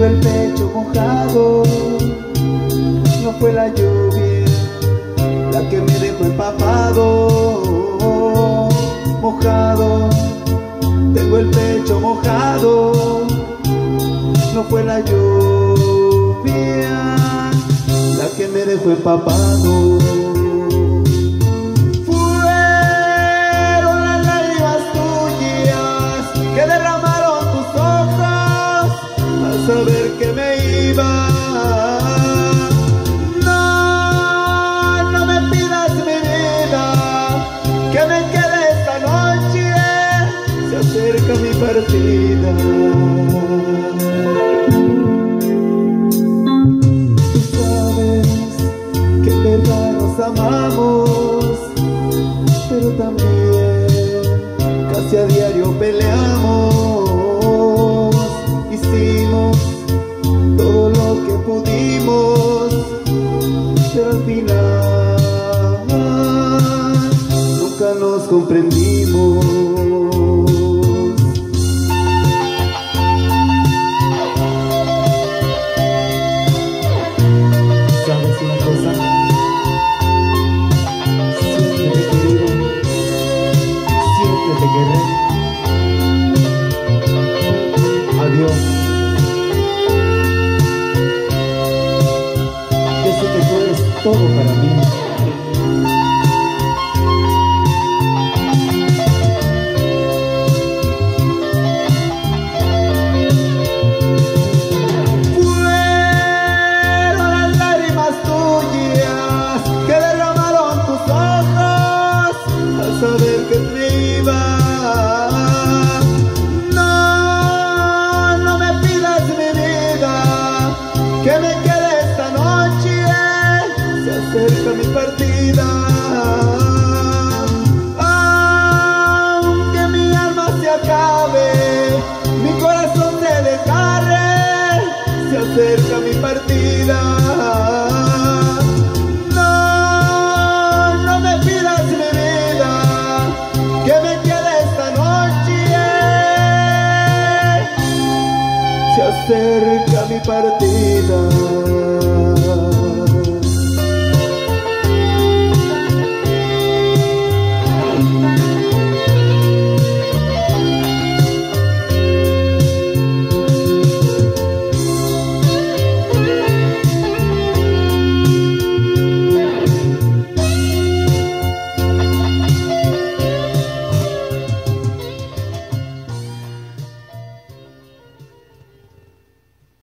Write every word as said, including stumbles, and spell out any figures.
el pecho mojado. No fue la lluvia la que me dejó empapado. Mojado, tengo el pecho mojado. No fue la lluvia la que me dejó empapado. Fueron las lágrimas tuyas que derramaron tus ojos al saber que me iba. No, no me pidas mi vida, que me quede esta noche, se acerca mi partida. Tú sabes que en verdad nos amamos, pero también casi a diario peleamos. Hicimos todo lo que pudimos, pero al final nunca nos comprendimos. ¿Sabes una cosa? Siempre te he querido, siempre te querré. Adiós. Yo sé que tú eres todo para mí. Fueron las lágrimas tuyas que derramaron tus ojos al saber que te iba. No, no me pidas mi vida, que me quede esta noche, se acerca mi partida. Aunque mi alma se acabe, mi corazón se desgarre, se acerca mi partida. No, no me pidas mi vida, que me quede esta noche, se acerca mi partida.